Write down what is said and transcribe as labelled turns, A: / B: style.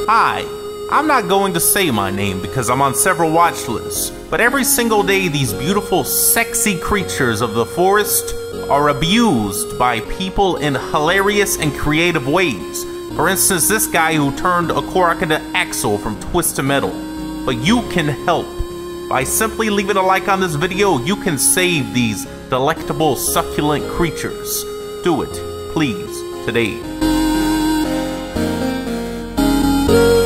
A: Hi, I'm not going to say my name because I'm on several watch lists, but every single day these beautiful, sexy creatures of the forest are abused by people in hilarious and creative ways. For instance, this guy who turned a Korok into Axel from Twisted Metal. But you can help. By simply leaving a like on this video, you can save these delectable, succulent creatures. Do it, please, today.